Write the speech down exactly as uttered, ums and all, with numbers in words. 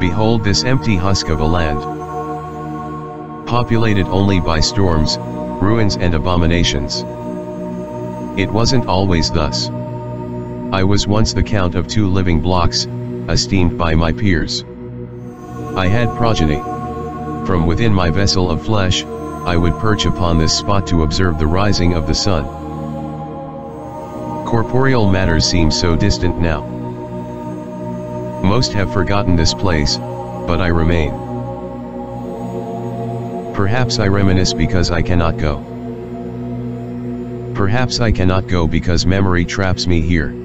Behold this empty husk of a land, populated only by storms, ruins and abominations. It wasn't always thus. I was once the count of two living blocks, esteemed by my peers. I had progeny. From within my vessel of flesh, I would perch upon this spot to observe the rising of the sun. Corporeal matters seem so distant now. Most have forgotten this place, but I remain. Perhaps I reminisce because I cannot go. Perhaps I cannot go because memory traps me here.